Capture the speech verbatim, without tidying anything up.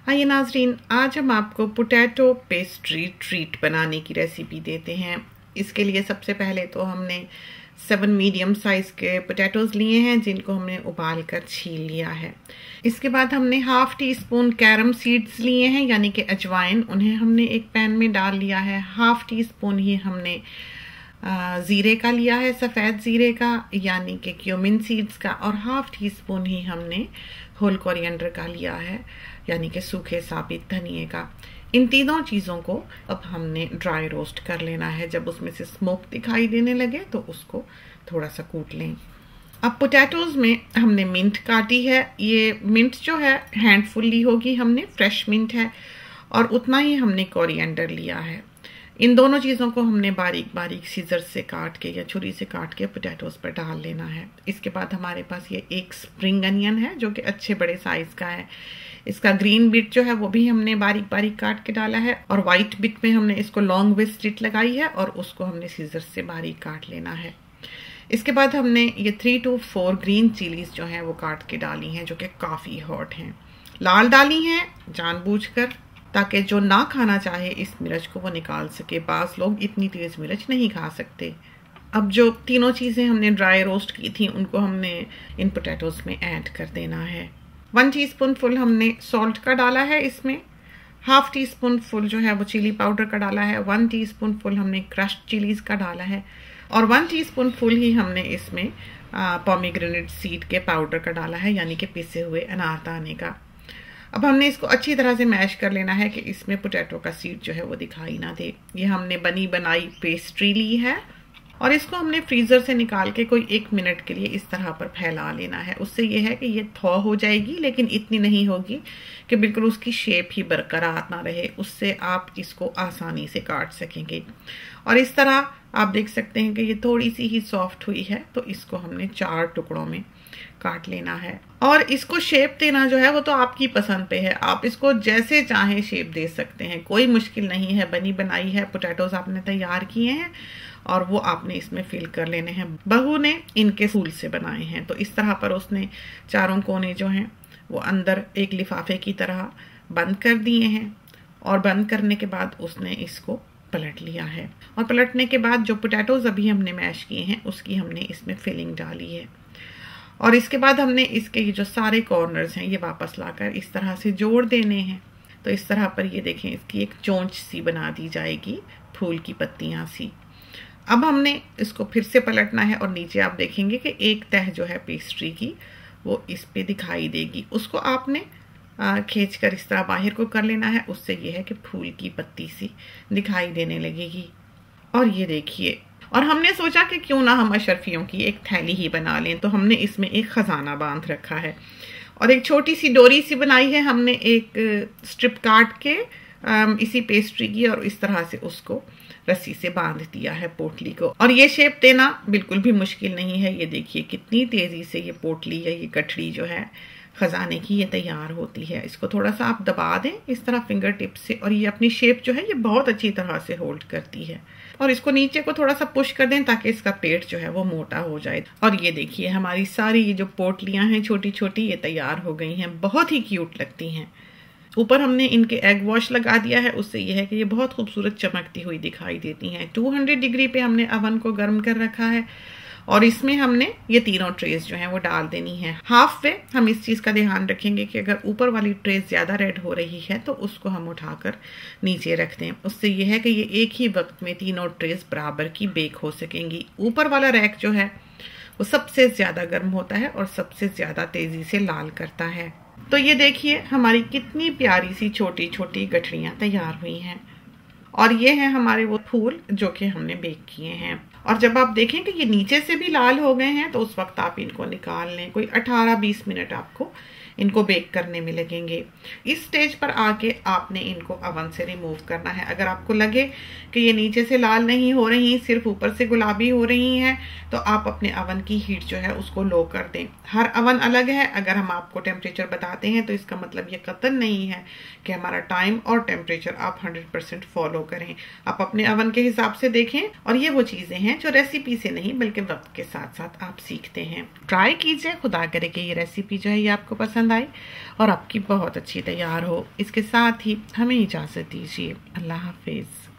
आइए नाजरीन, आज हम आपको पोटैटो पेस्ट्री ट्रीट बनाने की रेसिपी देते हैं। इसके लिए सबसे पहले तो हमने सेवन मीडियम साइज़ के पोटैटोज़ लिए हैं जिनको हमने उबाल कर छील लिया है। इसके बाद हमने half teaspoon carom seeds लिए हैं यानी कि अजवाइन, उन्हें हमने एक पैन में डाल लिया है। हाफ टी स्पून ही हमने ज़ीरे का लिया है, सफ़ेद ज़ीरे का यानी कि क्यूमिन सीड्स का, और हाफ टी स्पून ही हमने होल कोरिएंडर का लिया है यानी कि सूखे साबित धनिए का। इन तीनों चीज़ों को अब हमने ड्राई रोस्ट कर लेना है। जब उसमें से स्मोक दिखाई देने लगे तो उसको थोड़ा सा कूट लें। अब पोटैटोज़ में हमने मिंट काटी है। ये मिंट जो है हैंडफुल ली होगी हमने, फ्रेश मिंट है, और उतना ही हमने कोरिएंडर लिया है। इन दोनों चीज़ों को हमने बारीक बारीक सीजर से काट के या छुरी से काट के पोटैटोज़ पर डाल लेना है। इसके बाद हमारे पास ये एक स्प्रिंग अनियन है जो कि अच्छे बड़े साइज़ का है। इसका ग्रीन बिट जो है वो भी हमने बारीक बारीक काट के डाला है, और वाइट बिट में हमने इसको लॉन्ग वे स्लिट लगाई है और उसको हमने सीजर से बारीक काट लेना है। इसके बाद हमने ये three two four green chillies जो हैं वो काट के डाली हैं जो कि काफ़ी हॉट हैं। लाल डाली हैं जानबूझकर ताकि जो ना खाना चाहे इस मिर्च को वो निकाल सके। बास लोग इतनी तेज मिर्च नहीं खा सकते। अब जो तीनों चीज़ें हमने ड्राई रोस्ट की थी उनको हमने इन पोटैटोज़ में ऐड कर देना है। वन टीस्पून फुल हमने सॉल्ट का डाला है इसमें, हाफ टी स्पून फुल जो है वो चिली पाउडर का डाला है, वन टीस्पून फुल हमने क्रश्ड चिलीज का डाला है, और वन टीस्पून फुल ही हमने इसमें पोमीग्रेनेट सीड के पाउडर का डाला है यानी कि पिसे हुए अनारदाने का। अब हमने इसको अच्छी तरह से मैश कर लेना है कि इसमें पोटैटो का सीड जो है वो दिखाई ना दे। ये हमने बनी बनाई पेस्ट्री ली है और इसको हमने फ्रीज़र से निकाल के कोई एक मिनट के लिए इस तरह पर फैला लेना है। उससे ये है कि ये थॉ हो जाएगी, लेकिन इतनी नहीं होगी कि बिल्कुल उसकी शेप ही बरकरार ना रहे। उससे आप इसको आसानी से काट सकेंगे। और इस तरह आप देख सकते हैं कि ये थोड़ी सी ही सॉफ्ट हुई है, तो इसको हमने चार टुकड़ों में काट लेना है। और इसको शेप देना जो है वो तो आपकी पसंद पे है, आप इसको जैसे चाहें शेप दे सकते हैं, कोई मुश्किल नहीं है। बनी बनाई है, पोटैटोज आपने तैयार किए हैं और वो आपने इसमें फिल कर लेने हैं। बहू ने इनके फूल से बनाए हैं, तो इस तरह पर उसने चारों कोने जो हैं वो अंदर एक लिफाफे की तरह बंद कर दिए हैं, और बंद करने के बाद उसने इसको पलट लिया है। और पलटने के बाद जो पोटैटोज अभी हमने मैश किए हैं उसकी हमने इसमें फिलिंग डाली है, और इसके बाद हमने इसके जो सारे कॉर्नर्स हैं ये वापस लाकर इस तरह से जोड़ देने हैं। तो इस तरह पर ये देखें, इसकी एक चोंच सी बना दी जाएगी, फूल की पत्तियां सी। अब हमने इसको फिर से पलटना है और नीचे आप देखेंगे कि एक तह जो है पेस्ट्री की वो इस पे दिखाई देगी। उसको आपने खींच कर इस तरह बाहर को कर लेना है। उससे ये है कि फूल की पत्ती सी दिखाई देने लगेगी। और ये देखिए, और हमने सोचा कि क्यों ना हम अशरफियों की एक थैली ही बना लें, तो हमने इसमें एक खजाना बांध रखा है और एक छोटी सी डोरी सी बनाई है हमने एक स्ट्रिप काट के इसी पेस्ट्री की, और इस तरह से उसको रस्सी से बांध दिया है पोटली को। और ये शेप देना बिल्कुल भी मुश्किल नहीं है। ये देखिए कितनी तेजी से ये पोटली या ये गठड़ी जो है खजाने की ये तैयार होती है। इसको थोड़ा सा आप दबा दें इस तरह फिंगर टिप से, और ये अपनी शेप जो है ये बहुत अच्छी तरह से होल्ड करती है। और इसको नीचे को थोड़ा सा पुश कर दें ताकि इसका पेट जो है वो मोटा हो जाए। और ये देखिए हमारी सारी ये जो पोटलियां हैं छोटी छोटी ये तैयार हो गई हैं, बहुत ही क्यूट लगती हैं। ऊपर हमने इनके एग वॉश लगा दिया है, उससे ये है कि ये बहुत खूबसूरत चमकती हुई दिखाई देती हैं। टू हंड्रेड डिग्री पे हमने अवन को गर्म कर रखा है, और इसमें हमने ये तीनों ट्रेस जो हैं वो डाल देनी है। हाफ वे हम इस चीज़ का ध्यान रखेंगे कि अगर ऊपर वाली ट्रेस ज़्यादा रेड हो रही है तो उसको हम उठाकर नीचे रख दें। उससे ये है कि ये एक ही वक्त में तीनों ट्रेस बराबर की बेक हो सकेंगी। ऊपर वाला रैक जो है वो सबसे ज़्यादा गर्म होता है और सबसे ज़्यादा तेज़ी से लाल करता है। तो ये देखिए हमारी कितनी प्यारी सी छोटी छोटी गठरियाँ तैयार हुई हैं, और ये हैं हमारे वो फूल जो कि हमने बेक किए हैं। और जब आप देखें कि ये नीचे से भी लाल हो गए हैं तो उस वक्त आप इनको निकाल लें। कोई अठारह बीस मिनट आपको इनको बेक करने में लगेंगे। इस स्टेज पर आके आपने इनको अवन से रिमूव करना है। अगर आपको लगे कि ये नीचे से लाल नहीं हो रही, सिर्फ ऊपर से गुलाबी हो रही हैं, तो आप अपने अवन की हीट जो है उसको लो कर दें। हर अवन अलग है। अगर हम आपको टेम्परेचर बताते हैं तो इसका मतलब ये कतई नहीं है कि हमारा टाइम और टेम्परेचर आप हंड्रेड परसेंट फॉलो करें। आप अपने अवन के हिसाब से देखें, और ये वो चीज़ें हैं जो रेसिपी से नहीं बल्कि वक्त के साथ साथ आप सीखते हैं। ट्राई कीजिए, खुदा करे कि ये रेसिपी जो है ये आपको पसंद पसंद आए और आपकी बहुत अच्छी तैयार हो। इसके साथ ही हमें इजाज़त दीजिए। अल्लाह हाफिज़।